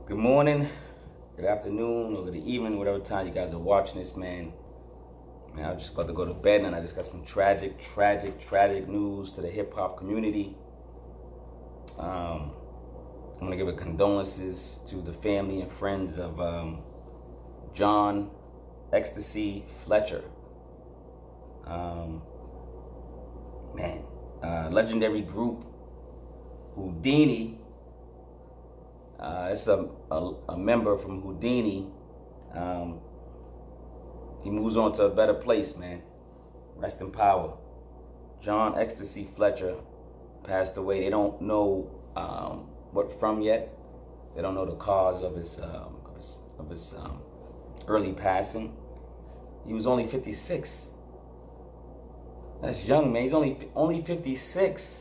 Good morning, good afternoon, or good evening, whatever time you guys are watching this, man. Man, I'm just about to go to bed, and I just got some tragic news to the hip hop community. I'm gonna give a condolences to the family and friends of John Ecstasy Fletcher. Legendary group Whodini. It's a member from Whodini. He moves on to a better place, man. Rest in power. John Ecstasy Fletcher passed away. They don't know what from yet. They don't know the cause of his early passing. He was only 56. That's young, man. He's only 56.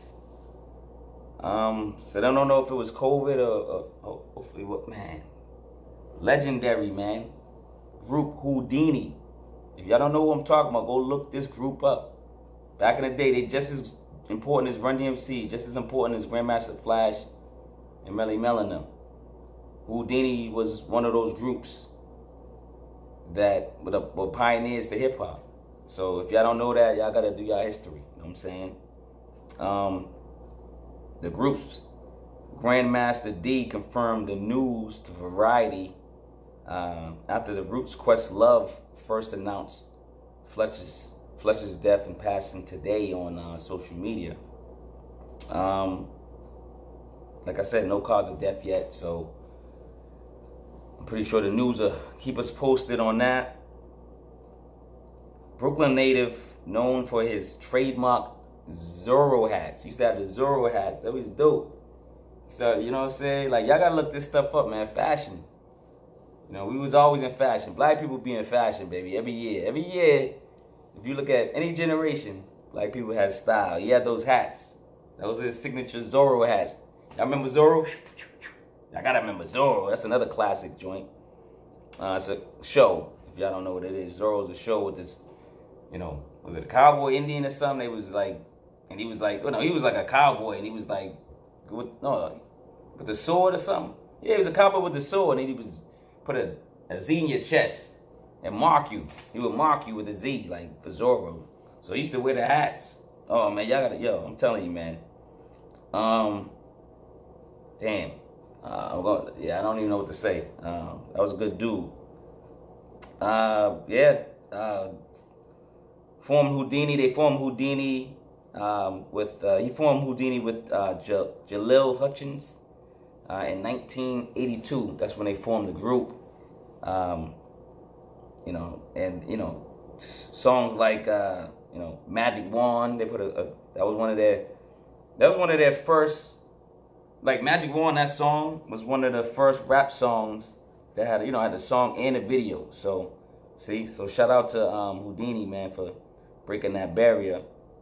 So I don't know if it was COVID or hopefully what, man. Legendary, man. Group Whodini. If y'all don't know what I'm talking about, go look this group up. Back in the day, they just as important as Run DMC, just as important as Grandmaster Flash and Melly Mel and them. Whodini was one of those groups that were pioneers to hip hop. So if y'all don't know that, y'all gotta do y'all history. You know what I'm saying? The group's Grandmaster D confirmed the news to Variety after the Roots Questlove first announced Fletcher's death and passing today on social media. Like I said, no cause of death yet, so I'm pretty sure the news will keep us posted on that. Brooklyn native, known for his trademark Zorro hats. He used to have the Zorro hats. That was dope. So, you know what I'm saying? Like, y'all gotta look this stuff up, man. Fashion. You know, we was always in fashion. Black people be in fashion, baby. Every year. Every year, if you look at any generation, black people had style. He had those hats. Those are his signature Zorro hats. Y'all remember Zorro? I gotta remember Zorro. That's another classic joint. It's a show. If y'all don't know what it is, Zorro's a show with this, you know, was it a cowboy Indian or something? It was like, and he was like, oh no, he was like a cowboy, and he was like, with the sword or something. Yeah, he was a cowboy with the sword, and he was put a Z in your chest and mark you. He would mark you with a Z, like for Zorro. So he used to wear the hats. Oh man, y'all gotta, I'm telling you, man. Damn. I don't even know what to say. That was a good dude. Formed Whodini. They formed Whodini he formed Whodini with Jaleel Hutchins in 1982. That's when they formed the group. Songs like Magic Wand. They put that was one of their first. Like Magic Wand, that song was one of the first rap songs that had had the song and a video. So shout out to Whodini, man, for breaking that barrier.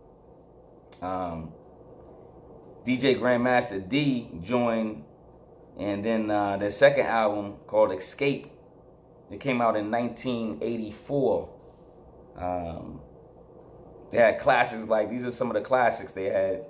DJ Grandmaster D joined, and then their second album called Escape, it came out in 1984. They had classics like, these are some of the classics they had.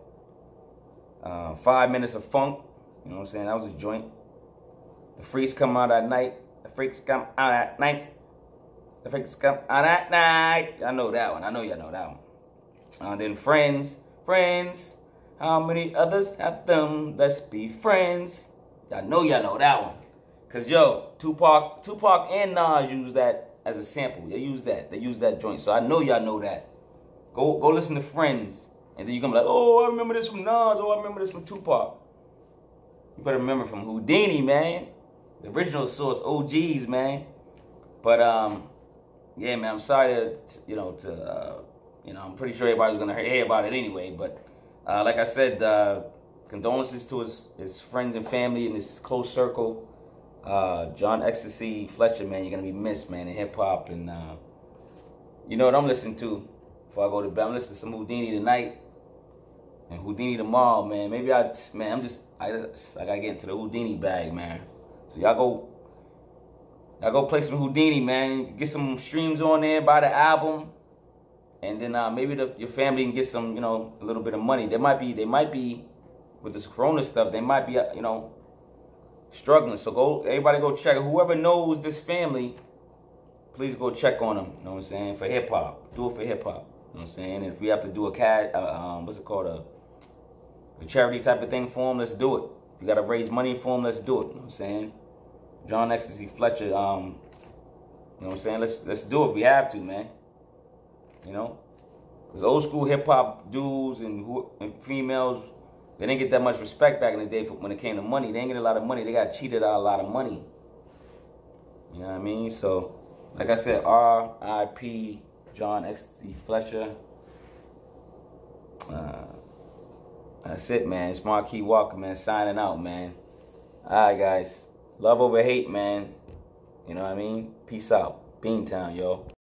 5 Minutes of Funk, you know what I'm saying? That was a joint. The Freaks Come Out at Night. The Freaks Come Out at Night. The Freaks Come Out at Night. I know that one. I know y'all know that one. Then Friends. How many others have them? Let's be friends. Y'all know that one. Cause Tupac and Nas used that as a sample. They used that joint. So I know y'all know that. Go listen to Friends. And then you're going to be like, oh, I remember this from Nas. Oh, I remember this from Tupac. You better remember from Whodini, man. The original source, OGs, man. But, yeah, man, I'm sorry I'm pretty sure everybody's going to hear about it anyway. But, like I said, condolences to his friends and family and his close circle. John Ecstasy Fletcher, man, you're going to be missed, man, in hip-hop. And, you know what I'm listening to before I go to bed? I'm listening to some Whodini tonight. And Whodini tomorrow, man. Maybe I gotta get into the Whodini bag, man. So y'all go play some Whodini, man. Get some streams on there, buy the album, and then maybe your family can get some, a little bit of money. They might be with this Corona stuff. They might be, struggling. So everybody go check. Whoever knows this family, please go check on them. You know what I'm saying? For hip hop, do it for hip hop. You know what I'm saying? If we have to do a what's it called, a charity type of thing for them, let's do it. If you gotta raise money for them, let's do it. You know what I'm saying? John Ecstasy Fletcher. You know what I'm saying? Let's do it. We have to, man. You know, because old school hip hop dudes and females, they didn't get that much respect back in the day when it came to money. They didn't get a lot of money. They got cheated out a lot of money. You know what I mean? So, like I said, R.I.P. John Ecstasy Fletcher. That's it, man. It's Marquis Walker, man, signing out, man. Alright, guys. Love over hate, man. You know what I mean? Peace out. Beantown, yo.